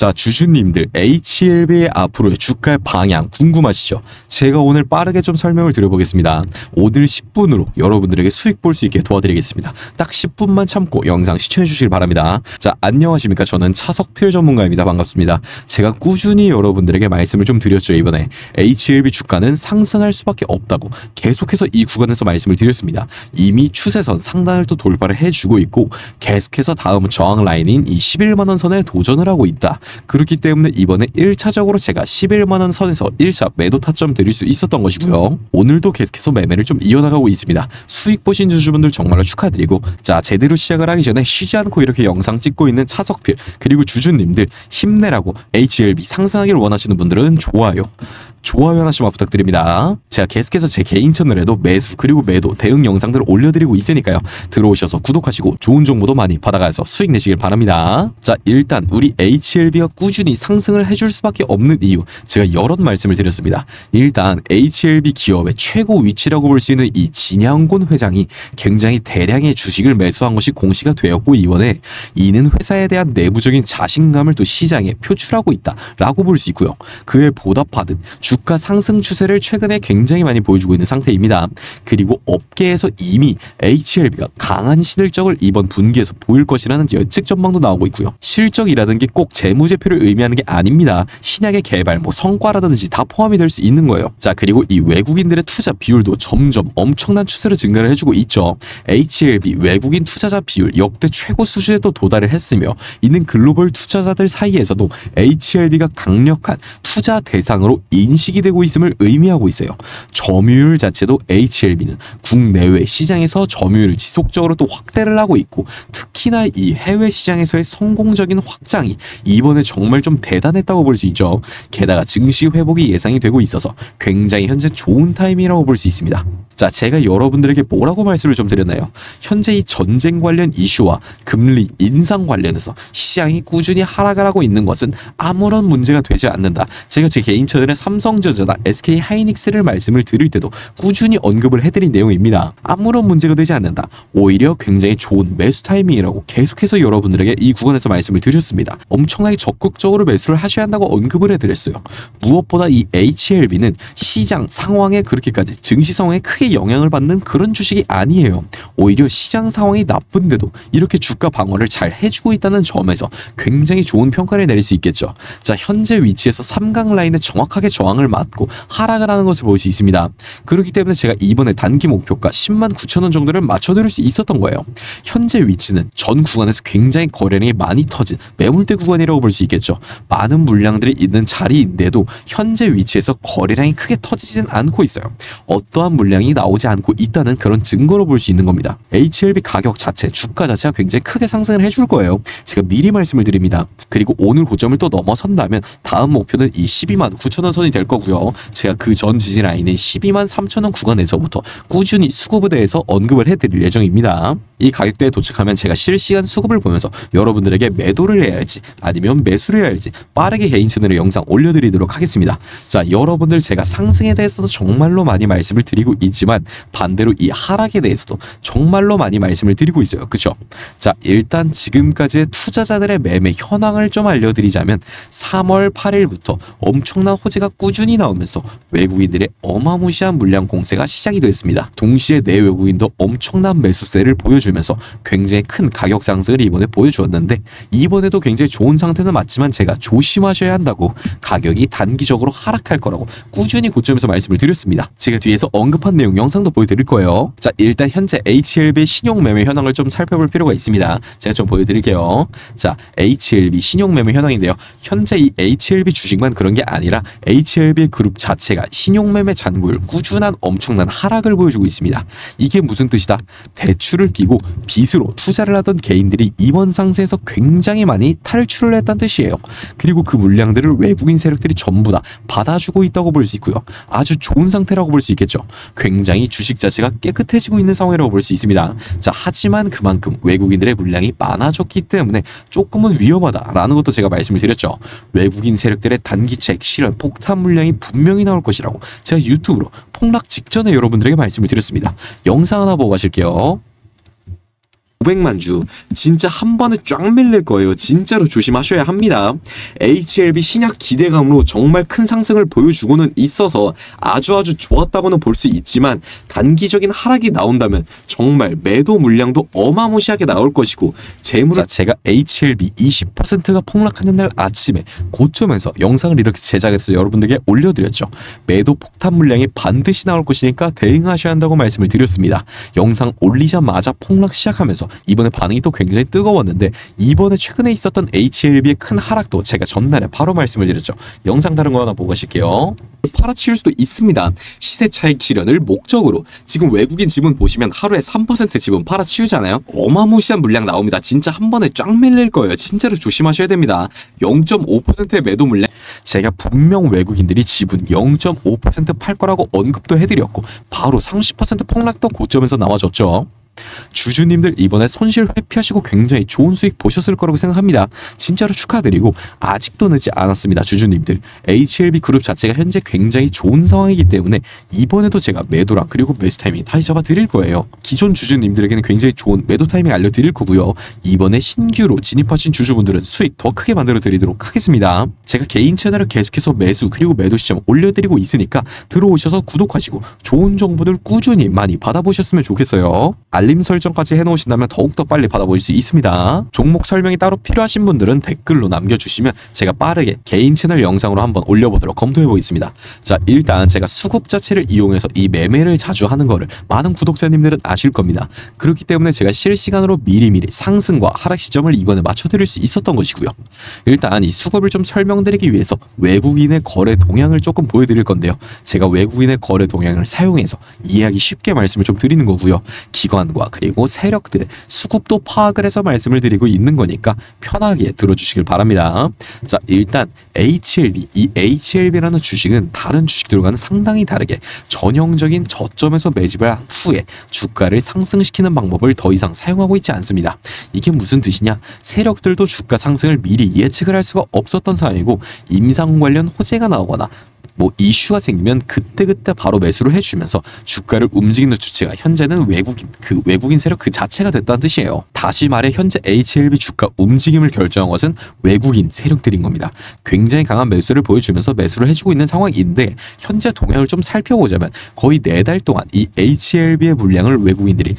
자, 주주님들 HLB의 앞으로의 주가의 방향 궁금하시죠? 제가 오늘 빠르게 좀 설명을 드려보겠습니다. 오늘 10분으로 여러분들에게 수익 볼 수 있게 도와드리겠습니다. 딱 10분만 참고 영상 시청해 주시길 바랍니다. 자, 안녕하십니까? 저는 차석필 전문가입니다. 반갑습니다. 제가 꾸준히 여러분들에게 말씀을 좀 드렸죠. 이번에 HLB 주가는 상승할 수밖에 없다고 계속해서 이 구간에서 말씀을 드렸습니다. 이미 추세선 상단을 또 돌파를 해주고 있고 계속해서 다음 저항 라인인 이 11만원 선에 도전을 하고 있다. 그렇기 때문에 이번에 1차적으로 제가 11만원 선에서 1차 매도 타점 드릴 수 있었던 것이고요. 오늘도 계속해서 매매를 좀 이어나가고 있습니다. 수익 보신 주주분들 정말로 축하드리고, 자, 제대로 시작을 하기 전에 쉬지 않고 이렇게 영상 찍고 있는 차석필 그리고 주주님들 힘내라고 HLB 상승하기를 원하시는 분들은 좋아요 하나씩만 부탁드립니다. 제가 계속해서 제 개인 채널에도 매수 그리고 매도 대응 영상들을 올려드리고 있으니까요. 들어오셔서 구독하시고 좋은 정보도 많이 받아가서 수익 내시길 바랍니다. 자, 일단 우리 HLB가 꾸준히 상승을 해줄 수밖에 없는 이유, 제가 여러 말씀을 드렸습니다. 일단 HLB 기업의 최고 위치라고 볼 수 있는 이 진양곤 회장이 굉장히 대량의 주식을 매수한 것이 공시가 되었고, 이번에 이는 회사에 대한 내부적인 자신감을 또 시장에 표출하고 있다라고 볼 수 있고요. 그에 보답하듯 주가 상승 추세를 최근에 굉장히 많이 보여주고 있는 상태입니다. 그리고 업계에서 이미 HLB가 강한 실적을 이번 분기에서 보일 것이라는 예측 전망도 나오고 있고요. 실적이라는 게 꼭 재무제표를 의미하는 게 아닙니다. 신약의 개발, 성과라든지 다 포함이 될 수 있는 거예요. 자, 그리고 이 외국인들의 투자 비율도 점점 엄청난 추세로 증가를 해주고 있죠. HLB 외국인 투자자 비율 역대 최고 수준에 또 도달을 했으며, 이는 글로벌 투자자들 사이에서도 HLB가 강력한 투자 대상으로 인식이 되고 있음을 의미하고 있어요. 점유율 자체도 HLB는 국내외 시장에서 점유율을 지속적으로 또 확대를 하고 있고, 특히나 이 해외 시장에서의 성공적인 확장이 이번에 정말 좀 대단했다고 볼 수 있죠. 게다가 증시 회복이 예상이 되고 있어서 굉장히 현재 좋은 타이밍이라고 볼 수 있습니다. 자, 제가 여러분들에게 뭐라고 말씀을 좀 드렸나요? 현재 이 전쟁 관련 이슈와 금리 인상 관련해서 시장이 꾸준히 하락을 하고 있는 것은 아무런 문제가 되지 않는다. 제가 제 개인 채널에 삼성전자나 SK하이닉스를 말씀을 드릴 때도 꾸준히 언급을 해드린 내용입니다. 아무런 문제가 되지 않는다. 오히려 굉장히 좋은 매수 타이밍이라고 계속해서 여러분들에게 이 구간에서 말씀을 드렸습니다. 엄청나게 적극적으로 매수를 하셔야 한다고 언급을 해드렸어요. 무엇보다 이 HLB는 시장 상황에 그렇게까지 증시 상황에 크게 영향을 받는 그런 주식이 아니에요. 오히려 시장 상황이 나쁜데도 이렇게 주가 방어를 잘 해주고 있다는 점에서 굉장히 좋은 평가를 내릴 수 있겠죠. 자, 현재 위치에서 3강 라인에 정확하게 저항을 맞고 하락을 하는 것을 볼 수 있습니다. 그렇기 때문에 제가 이번에 단기 목표가 109,000원 정도를 맞춰드릴 수 있었던 거예요. 현재 위치는 전 구간에서 굉장히 거래량이 많이 터진 매물대 구간이라고 볼 수 있겠죠. 많은 물량들이 있는 자리인데도 현재 위치에서 거래량이 크게 터지진 않고 있어요. 어떠한 물량이 나오지 않고 있다는 그런 증거로 볼 수 있는 겁니다. HLB 가격 자체, 주가 자체가 굉장히 크게 상승을 해줄 거예요. 제가 미리 말씀을 드립니다. 그리고 오늘 고점을 또 넘어선다면 다음 목표는 이 129,000원 선이 될 거고요. 제가 그 전 지지 라인인 123,000원 구간에서부터 꾸준히 수급부대에서 언급을 해드릴 예정입니다. 이 가격대에 도착하면 제가 실시간 수급을 보면서 여러분들에게 매도를 해야 할지 아니면 매수를 해야 할지 빠르게 개인 채널에 영상 올려드리도록 하겠습니다. 자, 여러분들 제가 상승에 대해서도 정말로 많이 말씀을 드리고 있지만 반대로 이 하락에 대해서도 정말로 많이 말씀을 드리고 있어요. 그쵸? 자, 일단 지금까지의 투자자들의 매매 현황을 좀 알려드리자면 3월 8일부터 엄청난 호재가 꾸준히 나오면서 외국인들의 어마무시한 물량 공세가 시작이 됐습니다. 동시에 내외국인도 엄청난 매수세를 보여주면서 굉장히 큰 가격 상승을 이번에 보여주었는데, 이번에도 굉장히 좋은 상태는 맞지만 제가 조심하셔야 한다고 가격이 단기적으로 하락할 거라고 꾸준히 고점에서 말씀을 드렸습니다. 제가 뒤에서 언급한 내용 영상도 보여드릴 거예요. 자, 일단 현재 HLB 신용 매매 현황을 좀 살펴볼 필요가 있습니다. 제가 좀 보여드릴게요. 자, HLB 신용 매매 현황인데요. 현재 이 HLB 주식만 그런 게 아니라 HLB 그룹 자체가 신용 매매 잔고율 꾸준한 엄청난 하락을 보여주고 있습니다. 이게 무슨 뜻이다? 대출을 끼고 빚으로 투자를 하던 개인들이 이번 상승에서 굉장히 많이 탈출을 했다는 뜻이에요. 그리고 그 물량들을 외국인 세력들이 전부 다 받아주고 있다고 볼 수 있고요. 아주 좋은 상태라고 볼 수 있겠죠. 굉장히 주식 자체가 깨끗해지고 있는 상황이라고 볼 수 있습니다. 자, 하지만 그만큼 외국인들의 물량이 많아졌기 때문에 조금은 위험하다라는 것도 제가 말씀을 드렸죠. 외국인 세력들의 단기책 실현 폭탄 물량이 분명히 나올 것이라고 제가 유튜브로 폭락 직전에 여러분들에게 말씀을 드렸습니다. 영상 하나 보고 가실게요. 500만 주 진짜 한 번에 쫙 밀릴 거예요. 진짜로 조심하셔야 합니다. HLB 신약 기대감으로 정말 큰 상승을 보여주고는 있어서 아주 좋았다고는 볼 수 있지만 단기적인 하락이 나온다면 정말 매도 물량도 어마무시하게 나올 것이고 재물은 제가 HLB 20%가 폭락하는 날 아침에 고점에서 영상을 이렇게 제작해서 여러분들에게 올려드렸죠. 매도 폭탄 물량이 반드시 나올 것이니까 대응하셔야 한다고 말씀을 드렸습니다. 영상 올리자마자 폭락 시작하면서 이번에 반응이 또 굉장히 뜨거웠는데 이번에 최근에 있었던 HLB의 큰 하락도 제가 전날에 바로 말씀을 드렸죠. 영상 다른 거 하나 보고 가실게요. 팔아치울 수도 있습니다. 시세 차익 실현을 목적으로 지금 외국인 지분 보시면 하루에 3% 지분 팔아치우잖아요. 어마무시한 물량 나옵니다. 진짜 한 번에 쫙 밀릴 거예요. 진짜로 조심하셔야 됩니다. 0.5%의 매도 물량 제가 분명 외국인들이 지분 0.5% 팔 거라고 언급도 해드렸고 바로 30% 폭락도 고점에서 나와줬죠. 주주님들 이번에 손실 회피하시고 굉장히 좋은 수익 보셨을 거라고 생각합니다. 진짜로 축하드리고 아직도 늦지 않았습니다. 주주님들 HLB 그룹 자체가 현재 굉장히 좋은 상황이기 때문에 이번에도 제가 매도랑 그리고 매수 타이밍 다시 잡아 드릴 거예요. 기존 주주님들에게는 굉장히 좋은 매도 타이밍 알려드릴 거고요. 이번에 신규로 진입하신 주주분들은 수익 더 크게 만들어 드리도록 하겠습니다. 제가 개인 채널을 계속해서 매수 그리고 매도 시점 올려드리고 있으니까 들어오셔서 구독하시고 좋은 정보들 꾸준히 많이 받아보셨으면 좋겠어요. 알림 설정까지 해놓으신다면 더욱더 빨리 받아보실 수 있습니다. 종목 설명이 따로 필요하신 분들은 댓글로 남겨주시면 제가 빠르게 개인 채널 영상으로 한번 올려보도록 검토해보겠습니다. 자, 일단 제가 수급 자체를 이용해서 이 매매를 자주 하는 거를 많은 구독자님들은 아실 겁니다. 그렇기 때문에 제가 실시간으로 미리미리 상승과 하락 시점을 이번에 맞춰드릴 수 있었던 것이고요. 일단 이 수급을 좀 설명드리기 위해서 외국인의 거래 동향을 조금 보여드릴 건데요. 제가 외국인의 거래 동향을 사용해서 이해하기 쉽게 말씀을 좀 드리는 거고요. 기관과 그리고 세력들의 수급도 파악을 해서 말씀을 드리고 있는 거니까 편하게 들어주시길 바랍니다. 자, 일단 HLB, 이 HLB라는 주식은 다른 주식들과는 상당히 다르게 전형적인 저점에서 매집을 한 후에 주가를 상승시키는 방법을 더 이상 사용하고 있지 않습니다. 이게 무슨 뜻이냐? 세력들도 주가 상승을 미리 예측을 할 수가 없었던 상황이고 임상 관련 호재가 나오거나 이슈가 생기면 그때그때 바로 매수를 해주면서 주가를 움직이는 주체가 현재는 외국인 세력 그 자체가 됐다는 뜻이에요. 다시 말해 현재 HLB 주가 움직임을 결정한 것은 외국인 세력들인 겁니다. 굉장히 강한 매수를 보여주면서 매수를 해주고 있는 상황인데 현재 동향을 좀 살펴보자면 거의 4달 동안 이 HLB의 물량을 외국인들이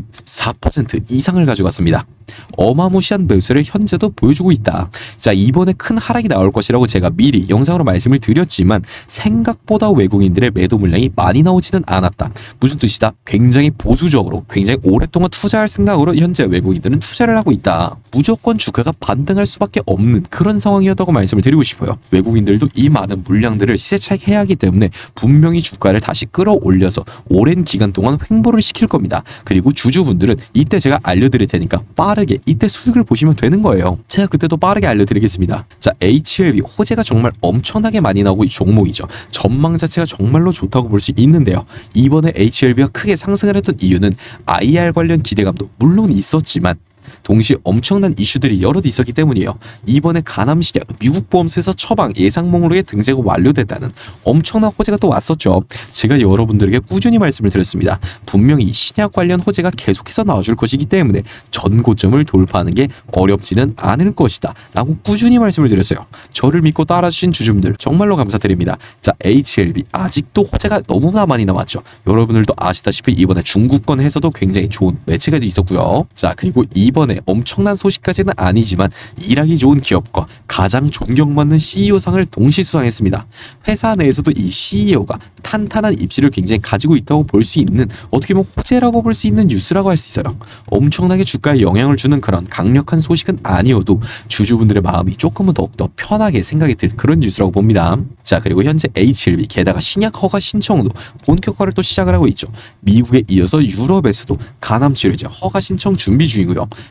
14% 이상을 가져갔습니다. 어마무시한 매수를 현재도 보여주고 있다. 자, 이번에 큰 하락이 나올 것이라고 제가 미리 영상으로 말씀을 드렸지만 생각보다 외국인들의 매도 물량이 많이 나오지는 않았다. 무슨 뜻이다? 굉장히 보수적으로 굉장히 오랫동안 투자할 생각으로 현재 외국인들은 투자를 하고 있다. 무조건 주가가 반등할 수밖에 없는 그런 상황이었다고 말씀을 드리고 싶어요. 외국인들도 이 많은 물량들을 시세 차익해야 하기 때문에 분명히 주가를 다시 끌어올려서 오랜 기간 동안 횡보를 시킬 겁니다. 그리고 주주분들은 이때 제가 알려드릴 테니까 빠르게 이때 수익을 보시면 되는 거예요. 제가 그때도 빠르게 알려드리겠습니다. 자, HLB 호재가 정말 엄청나게 많이 나오고 이 종목이죠. 전망 자체가 정말로 좋다고 볼 수 있는데요. 이번에 HLB가 크게 상승을 했던 이유는 IR 관련 기대감도 물론 있었지만 동시에 엄청난 이슈들이 여럿 있었기 때문이에요. 이번에 가남시장 미국 보험사에서 처방 예상 목록에 등재가 완료됐다는 엄청난 호재가 또 왔었죠. 제가 여러분들에게 꾸준히 말씀을 드렸습니다. 분명히 신약 관련 호재가 계속해서 나와줄 것이기 때문에 전 고점을 돌파하는 게 어렵지는 않을 것이다 라고 꾸준히 말씀을 드렸어요. 저를 믿고 따라주신 주주분들 정말로 감사드립니다. 자, HLB 아직도 호재가 너무나 많이 남았죠. 여러분들도 아시다시피 이번에 중국권에서도 굉장히 좋은 매체가 있었고요. 자, 그리고 이번에 엄청난 소식까지는 아니지만 일하기 좋은 기업과 가장 존경받는 CEO상을 동시 수상했습니다. 회사 내에서도 이 CEO가 탄탄한 입지를 굉장히 가지고 있다고 볼 수 있는 어떻게 보면 호재라고 볼 수 있는 뉴스라고 할 수 있어요. 엄청나게 주가에 영향을 주는 그런 강력한 소식은 아니어도 주주분들의 마음이 조금은 더욱더 편하게 생각이 들 그런 뉴스라고 봅니다. 자, 그리고 현재 HLB 게다가 신약 허가 신청도 본격화를 또 시작을 하고 있죠. 미국에 이어서 유럽에서도 간암 치료제 허가 신청 준비 중이고요.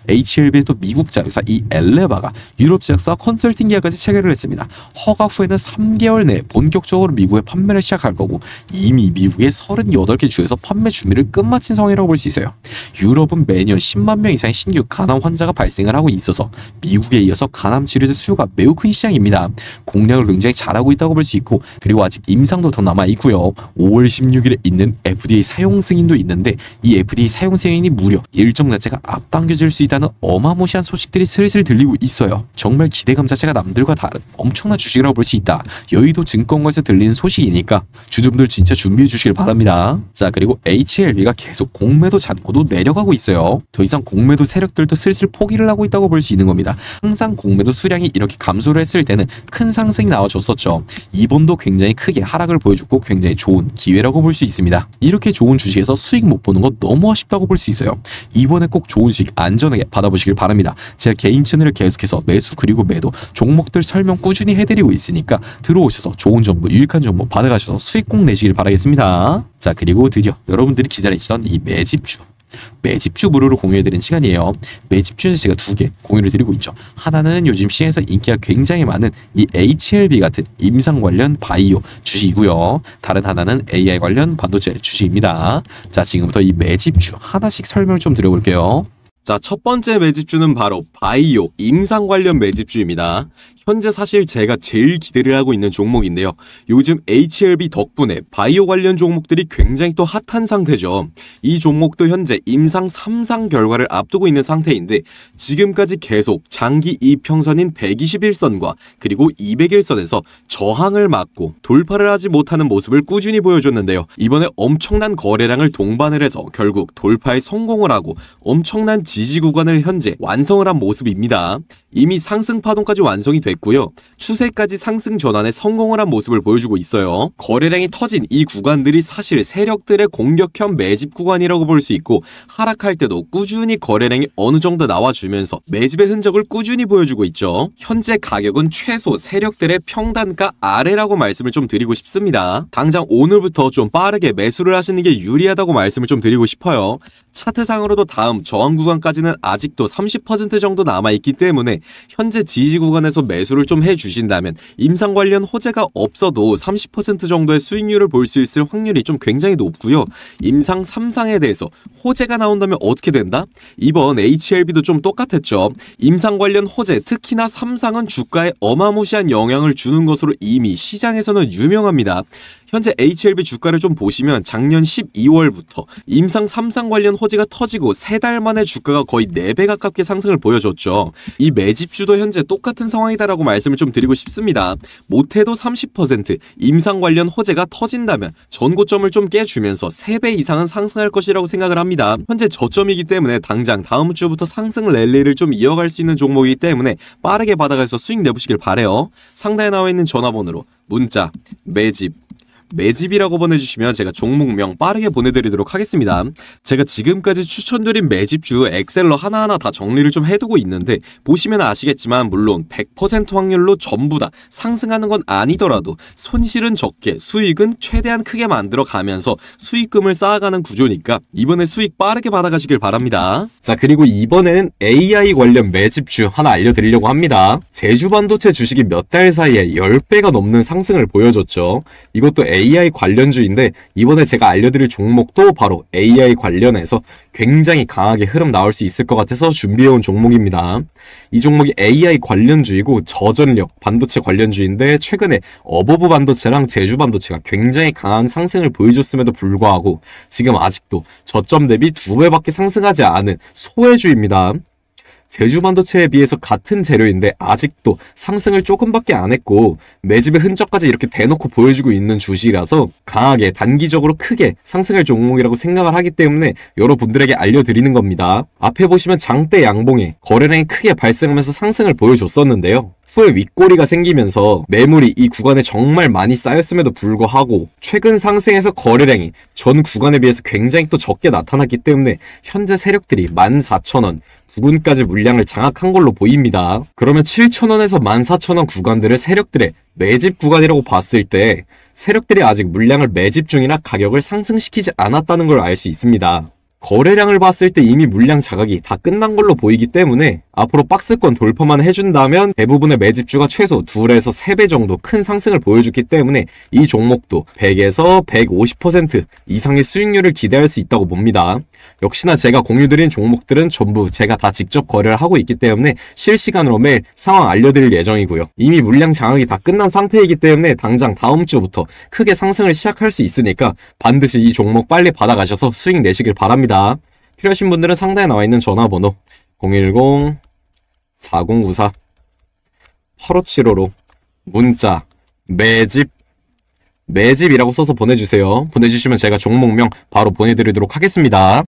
HLB의 또 미국 자회사 이 엘레바가 유럽 제약사 컨설팅 계약까지 체결을 했습니다. 허가 후에는 3개월 내에 본격적으로 미국에 판매를 시작할 거고 이미 미국의 38개 주에서 판매 준비를 끝마친 상황이라고 볼 수 있어요. 유럽은 매년 10만 명 이상의 신규 간암 환자가 발생을 하고 있어서 미국에 이어서 간암 치료제 수요가 매우 큰 시장입니다. 공략을 굉장히 잘하고 있다고 볼 수 있고 그리고 아직 임상도 더 남아 있고요. 5월 16일에 있는 FDA 사용 승인도 있는데 이 FDA 사용 승인이 무려 일정 자체가 앞당겨질 수 있다는 어마무시한 소식들이 슬슬 들리고 있어요. 정말 기대감 자체가 남들과 다른 엄청난 주식이라고 볼 수 있다. 여의도 증권가에서 들리는 소식이니까 주주분들 진짜 준비해 주시길 바랍니다. 자, 그리고 HLB가 계속 공매도 잔고도 내려가고 있어요. 더 이상 공매도 세력들도 슬슬 포기를 하고 있다고 볼 수 있는 겁니다. 항상 공매도 수량이 이렇게 감소를 했을 때는 큰 상승이 나와줬었죠. 이번도 굉장히 크게 하락을 보여줬고 굉장히 좋은 기회라고 볼 수 있습니다. 이렇게 좋은 주식에서 수익 못 보는 거 너무 아쉽다고 볼 수 있어요. 이번에 꼭 좋은 수익 안전하게 받아보시길 바랍니다. 제가 개인 채널을 계속해서 매수 그리고 매도 종목들 설명 꾸준히 해드리고 있으니까 들어오셔서 좋은 정보 유익한 정보 받아가셔서 수익 꼭 내시길 바라겠습니다. 자, 그리고 드디어 여러분들이 기다리시던 이 매집주 무료로 공유해드리는 시간이에요. 매집주는 제가 2개 공유를 드리고 있죠. 하나는 요즘 시장에서 인기가 굉장히 많은 이 HLB 같은 임상 관련 바이오 주식이고요. 다른 하나는 AI 관련 반도체 주식입니다. 자, 지금부터 이 매집주 하나씩 설명을 좀 드려볼게요. 자, 첫 번째 매집주는 바로 바이오 임상 관련 매집주입니다. 현재 사실 제가 제일 기대를 하고 있는 종목인데요. 요즘 HLB 덕분에 바이오 관련 종목들이 굉장히 또 핫한 상태죠. 이 종목도 현재 임상 3상 결과를 앞두고 있는 상태인데 지금까지 계속 장기 이평선인 121선과 그리고 200일선에서 저항을 맞고 돌파를 하지 못하는 모습을 꾸준히 보여줬는데요. 이번에 엄청난 거래량을 동반을 해서 결국 돌파에 성공을 하고 엄청난 지지 구간을 현재 완성을 한 모습입니다. 이미 상승 파동까지 완성이 됐고요. 추세까지 상승 전환에 성공을 한 모습을 보여주고 있어요. 거래량이 터진 이 구간들이 사실 세력들의 공격형 매집 구간이라고 볼 수 있고 하락할 때도 꾸준히 거래량이 어느 정도 나와주면서 매집의 흔적을 꾸준히 보여주고 있죠. 현재 가격은 최소 세력들의 평단가 아래라고 말씀을 좀 드리고 싶습니다. 당장 오늘부터 좀 빠르게 매수를 하시는 게 유리하다고 말씀을 좀 드리고 싶어요. 차트상으로도 다음 저항 구간까지는 아직도 30% 정도 남아있기 때문에 현재 지지 구간에서 매수를 좀 해주신다면 임상 관련 호재가 없어도 30% 정도의 수익률을 볼 수 있을 확률이 좀 굉장히 높고요. 임상 3상에 대해서 호재가 나온다면 어떻게 된다? 이번 HLB도 좀 똑같았죠. 임상 관련 호재, 특히나 3상은 주가에 어마무시한 영향을 주는 것으로 이미 시장에서는 유명합니다. 현재 HLB 주가를 좀 보시면 작년 12월부터 임상 3상 관련 호재가 터지고 3달 만에 주가가 거의 4배 가깝게 상승을 보여줬죠. 이 매집주도 현재 똑같은 상황이다라고 말씀을 좀 드리고 싶습니다. 못해도 30% 임상 관련 호재가 터진다면 전고점을 좀 깨주면서 3배 이상은 상승할 것이라고 생각을 합니다. 현재 저점이기 때문에 당장 다음 주부터 상승 랠리를 좀 이어갈 수 있는 종목이기 때문에 빠르게 받아가서 수익 내보시길 바래요. 상단에 나와 있는 전화번호로 문자 매집이라고 보내주시면 제가 종목명 빠르게 보내드리도록 하겠습니다. 제가 지금까지 추천드린 매집주 엑셀러 하나하나 다 정리를 좀 해두고 있는데 보시면 아시겠지만 물론 100% 확률로 전부 다 상승하는 건 아니더라도 손실은 적게 수익은 최대한 크게 만들어 가면서 수익금을 쌓아가는 구조니까 이번에 수익 빠르게 받아가시길 바랍니다. 자, 그리고 이번에는 AI 관련 매집주 하나 알려드리려고 합니다. 제주반도체 주식이 몇 달 사이에 10배가 넘는 상승을 보여줬죠. 이것도 AI 관련주인데 이번에 제가 알려드릴 종목도 바로 AI 관련해서 굉장히 강하게 흐름 나올 수 있을 것 같아서 준비해온 종목입니다. 이 종목이 AI 관련주이고 저전력 반도체 관련주인데 최근에 어버브 반도체랑 제주 반도체가 굉장히 강한 상승을 보여줬음에도 불구하고 지금 아직도 저점 대비 2배밖에 상승하지 않은 소외주입니다. 제주 반도체에 비해서 같은 재료인데 아직도 상승을 조금밖에 안 했고 매집의 흔적까지 이렇게 대놓고 보여주고 있는 주식이라서 강하게 단기적으로 크게 상승할 종목이라고 생각을 하기 때문에 여러분들에게 알려드리는 겁니다. 앞에 보시면 장대 양봉에 거래량이 크게 발생하면서 상승을 보여줬었는데요. 후에 윗꼬리가 생기면서 매물이 이 구간에 정말 많이 쌓였음에도 불구하고 최근 상승에서 거래량이 전 구간에 비해서 굉장히 또 적게 나타났기 때문에 현재 세력들이 14,000원 부근까지 물량을 장악한 걸로 보입니다. 그러면 7,000원에서 14,000원 구간들을 세력들의 매집 구간이라고 봤을 때 세력들이 아직 물량을 매집 중이라 가격을 상승시키지 않았다는 걸 알 수 있습니다. 거래량을 봤을 때 이미 물량 자각이 다 끝난 걸로 보이기 때문에 앞으로 박스권 돌파만 해준다면 대부분의 매집주가 최소 2에서 3배 정도 큰 상승을 보여줬기 때문에 이 종목도 100에서 150% 이상의 수익률을 기대할 수 있다고 봅니다. 역시나 제가 공유드린 종목들은 전부 제가 다 직접 거래를 하고 있기 때문에 실시간으로 매일 상황 알려드릴 예정이고요. 이미 물량 장악이 다 끝난 상태이기 때문에 당장 다음 주부터 크게 상승을 시작할 수 있으니까 반드시 이 종목 빨리 받아가셔서 수익 내시길 바랍니다. 필요하신 분들은 상단에 나와 있는 전화번호 010-4094-8575로 문자 매집이라고 써서 보내주세요. 보내주시면 제가 종목명 바로 보내드리도록 하겠습니다.